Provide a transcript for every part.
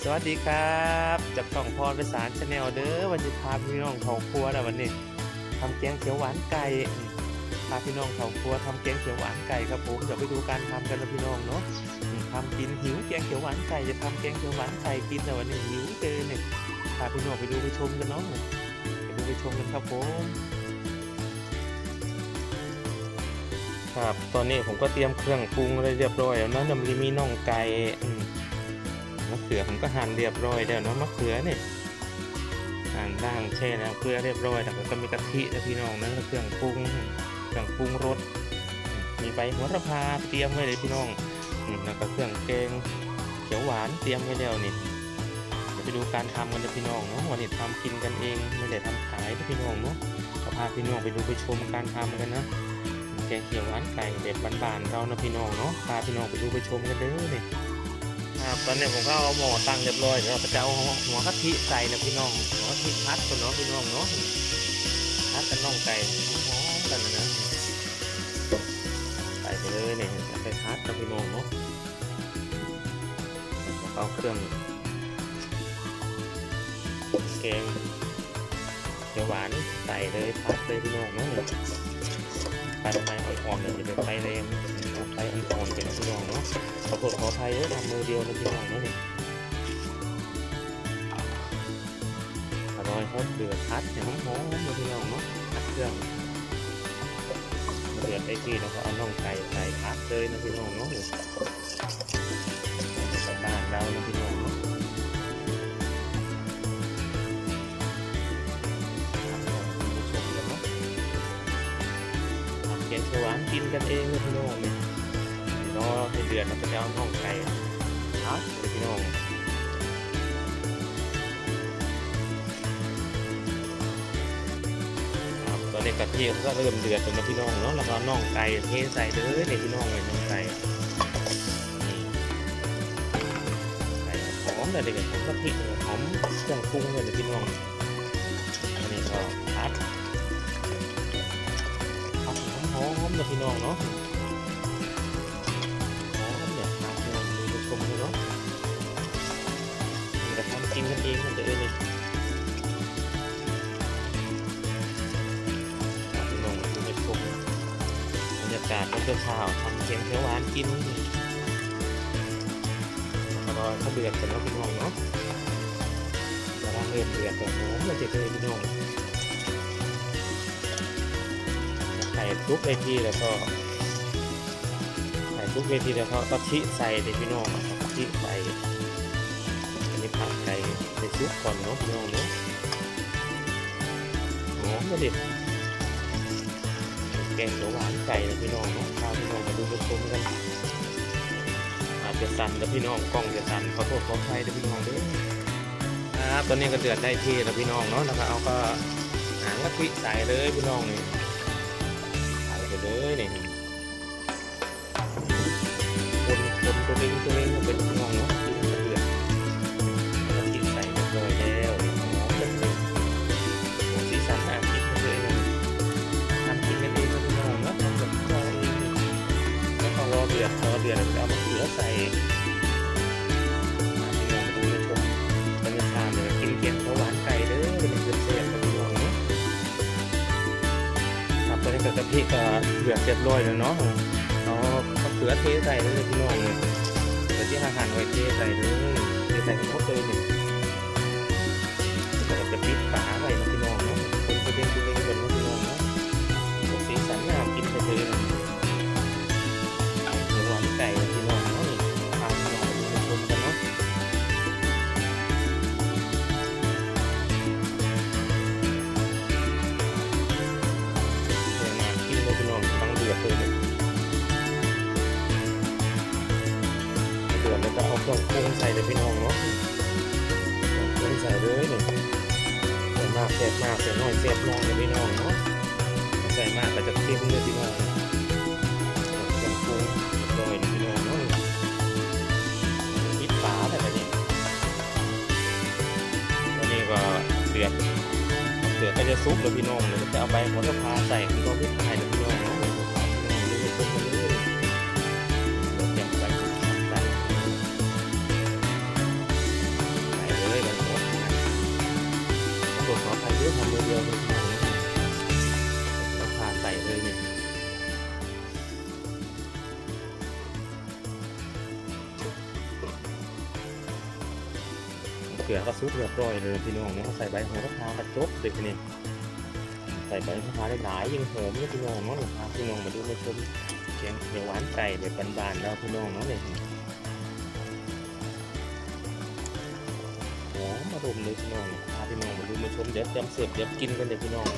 สวัสดีครับจากช่องพรไปสารชาแนลเด้อวันนี้พาพี่น้องเขาครัวนะวันนี้ทำแกงเขียวหวานไก่พาพี่น้องเขาครัวทำแกงเขียวหวานไก่ครับผมเดี๋ยวไปดูการทำกันนะพี่น้องเนาะทำกินหิวแกงเขียวหวานไก่จะทำแกงเขียวหวานไก่กินแต่วันนี้หิวเกินเนี่ยพาพี่น้องไปดูไปชมกันเนาะไปดูไปชมกันครับผมครับตอนนี้ผมก็เตรียมเครื่องปรุงอะไรเรียบร้อยแล้วนะมันมีน่องไก่มะเขือผมก็หั่นเรียบร้อยแล้วเนาะมะเขือเนี่ยหั่นด่างแช่แล้วเกลือเรียบร้อยแล้วก็มีกะทินะพี่น้องนะเครื่องปรุงรสมีใบโหระพาเตรียมไว้เลยพี่น้องแล้วก็เครื่องแกงเขียวหวานเตรียมไว้แล้วนี่เดี๋ยวไปดูการทำกันนะพี่น้องเนาะวันนี้ทำกินกันเองไม่ได้ทำขายนะพี่น้องเนาะก็พาพี่น้องไปดูไปชมการทำกันนะแกงเขียวหวานไก่แบบบ้านๆเรานะพี่น้องเนาะพาพี่น้องไปดูไปชมกันเด้อนี่ตอนนี้ผมก็เอาหม้อตั้งเรียบร้อยแล้วก็จะเอาหัวกะทิใส่นะพี่น้องหัวกะทิพัดกันเนาะพี่น้องเนาะพัดกันน่องไก่หอมกันนะใส่ไปเลยเนี่ยไปพัดนะพี่น้องเนาะเอาเครื่องแกงเขียวหวานใส่เลยพัดเลยพี่น้องเนาะไฟอ่อนๆเลยจะไฟแรงไฟอ่อนๆเป็นพี่น้องเนาะขอโทษขออภัยด้วยทำมือเดียวนะพี่น้องเนาะนี่อร่อยครับเดือดพัดเนี่ยหอมๆนะพี่น้องเนาะพัดเครื่องเดือดได้ที่แล้วก็เอาน่องไก่ใส่พัดเลยนะพี่น้องเนาะบ้านเรานะพี่น้องเนาะแกงเขียวหวานกินกันเองเลยพี่น้องเนี่ยรอให้เดือดแล้วก็จะเอาน่องไก่พัดเลยพี่น้องตอนนี้กะทิก็เริ่มเดือดแล้วนะพี่น้องเนาะแล้วก็น่องไก่เทใส่เลยเนี่ยพี่น้องเลยน่องไก่ใส่หอมเลยเด็กผมกะทิหอมเครื่องปรุงเลยพี่น้องอันนี้ก็พัดหอมเลยพี่น้องเนาะหอมเนี่ยพัดเนี่ยดูชมเลยเนาะจะทำกินกันเองมันจะได้เลยบรรยากาศตอนเช้าทำแกงเขียวหวานกินรอเขาเดือดกันแล้วพี่น้องเนาะกำลังเริ่มเดือดแต่หอมเลยเจ๊พี่น้องใส่ทุกเวทีแล้วก็กะทิใส่เลยพี่น้องกะทิใส่อันนี้ผัดไก่ใส่ซุปก่อนเนาะพี่น้องเนาะหอมเลยแกงเขียวหวานไก่นะพี่น้องเนาะพาพี่น้องมาดูไปชมกันอาจจะสั่นนะพี่น้องกล้องจะสั่นขอโทษขออภัยนะพี่น้องด้วยครับตอนนี้ก็เดือดได้ที่แล้วพี่น้องเนาะแล้วก็เอาก็หางกะทิใส่เลยพี่น้องนี่ใส่ไปเลยนี่คนตัวนึงเป็นพี่น้องเนาะที่เดือดกะทิใส่เรียบร้อยแล้วหอมจังเลยสีสันน่ากินเลยทำกินกันเองนะพี่น้องนะทำแบบเราเองแล้วก็รอเดือดเอามะเขือใส่พี่น้องมาดูในชมบรรยากาศเลยกินแกงเขียวหวานไก่เด้อเป็นเดือดเสียบนะพี่น้องเนาะครับตอนนี้กะทิก็เดือดเรียบร้อยแล้วเนาะเอามะเขือเทใส่เลยพี่น้องเลยเดี๋ยวที่หั่นไว้เทใส่เลยใส่ทั้งหมดเลยเนี่ยแล้วก็จะปิดฝาไว้นะพี่น้องเนาะคนก็เด้งกันนะพี่น้องเนาะสีสันน่ากินไปเลยหวานไก่พี่น้องเนาะทานพี่น้องดูชมกันเนาะน่ากินเลยพี่น้องตั้งเดือดเลยเดือดแล้วก็เอาเครื่องปรุงใส่เลยพี่น้องเนาะเครื่องใส่เลยเนี่ยใส่มากแซ่บมากใส่น้อยแซ่บน้อยเลยพี่น้องเนาะใส่มากก็จะเค็มเลยพี่น้องเครื่องปรุงโดยพี่น้องเนาะปิดฝาแบบนี้ตอนนี้ก็เดือดก็จะซุปเลยพี่น้องเลยจะเอาใบโหระพาใส่พี่น้องที่ไทยเลยพี่น้องเนาะดูชมกันเลยอย่างไรใส่เขือก็ซุปเรียบร้อยเลยพี่น้องเนาะใส่ใบโหระพากระจบเลยทีนี้ใส่ใบโหระพาได้หลายยิ่งหอมเลยพี่น้องเนาะพาพี่น้องมาดูมาชมแกงเขียวหวานไก่แบบบานๆแล้วพี่น้องเนาะเลยหอมอารมณ์เลยพี่น้องพาพี่น้องมาดูมาชมเดี๋ยวจำเสิร์ฟเดี๋ยวกินกันเลยพี่น้อง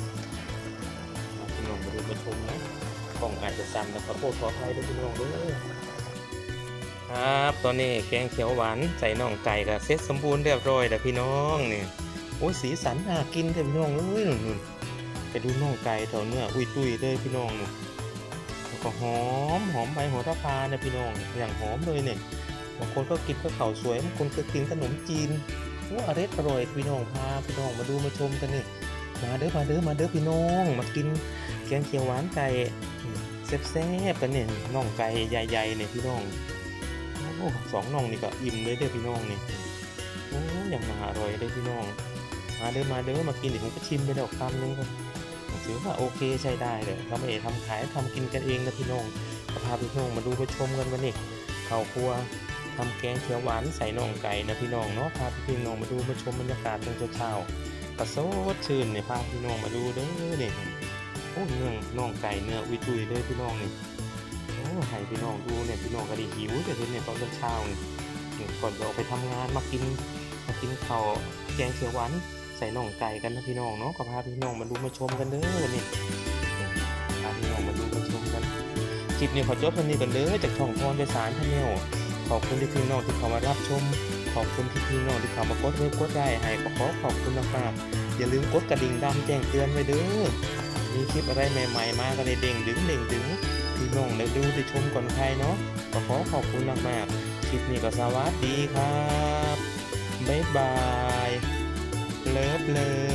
พี่น้องมาดูมาชมนะกล่องอาจจะสั่นแต่ขอโทษขออภัยด้วยพี่น้องด้วยครับตอนนี้แกงเขียวหวานใส่น่องไก่กับเซ็ตสมบูรณ์เรียบร้อยแล้วพี่น้องนี่โอ้ยสีสันน่ากินเลยพี่น้องเลยนุ่นไปดูน่องไก่แถวเนื้ออุ้ยตุ้ยเลยพี่น้องนี่แล้วก็หอมใบโหระพาเนี่ยพี่น้องอย่างหอมเลยเนี่ยบางคนก็กินข้าวเข่าสวยบางคนก็กินขนมจีนโอ้อร่อยพี่น้องพาพี่น้องมาดูมาชมกันนี่มาเด้อพี่น้องมากินแกงเขียวหวานไก่แซ่บๆกันเนี่ยน่องไก่ใหญ่ๆเนี่ยพี่น้องโอ้สองน่องนี่ก็อิ่มเลยเด้อพี่น้องนี่โอ้อย่างมาอร่อยเลยพี่น้องมาเด้อมากินเดี๋ยวผมก็ชิมไปแล้วคำนึงก็ถือว่าโอเคใช้ได้เลยเราไม่ได้ทำขายทำกินกันเองนะพี่น้องพาพี่น้องมาดูมาชมกันวันนี้ข้าวครัวทำแกงเขียวหวานใส่น่องไก่นะพี่น้องเนาะพาพี่น้องมาดูมาชมบรรยากาศตอนเช้ากระโซดชื่นเนี่ยพาพี่น้องมาดูเด้อเนี่ยโอ้เนื้อน่องไก่เนื้ออุ้ยตุยเลยพี่น้องนี่โอ้ให้พี่น้องดูเนี่ยพี่น้องก็ดีหิวแต่เนี่ยตอนเช้าเนี่ยก่อนจะออกไปทำงานมากินข้าวแกงเขียวหวานใส่น่องไก่กันนะพี่น้องเนาะก็พาพี่น้องมาดูมาชมกันเด้อนี่พาพี่น้องมาดูมาชมกันคลิปนี้ขอจบเท่านี้กันเด้อจากช่องพรไปสารชาแนลขอบคุณที่พี่น้องที่เข้ามารับชมขอบคุณที่พี่น้องที่เข้ามากดไลค์กดไลค์ให้ก็ขอบคุณนะครับอย่าลืมกดกระดิ่งดำแจ้งเตือนไว้เด้อมีคลิปอะไรใหม่ๆมาก็ได้เด้งดึงพี่น้องได้ดูได้ชมก่อนใครเนาะก็ขอบคุณมากๆคลิปนี้ก็สวัสดีครับบ๊ายบายเลิฟ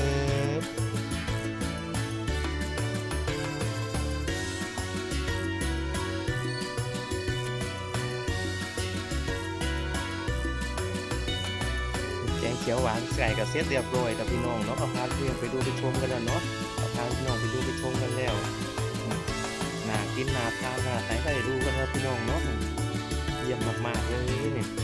แกงเขียวหวานไก่กับเซตเรียบร้อยแล้วพี่น้องเนาะก็พาเพื่อนไปดูไปชมกันแล้วเนาะก็พาพี่น้องไปดูไปชมกันแล้วน่ากินน่าทานน่าใครก็ได้ดูกันแล้วพี่น้องเนาะเยี่ยมมากๆเลยนี่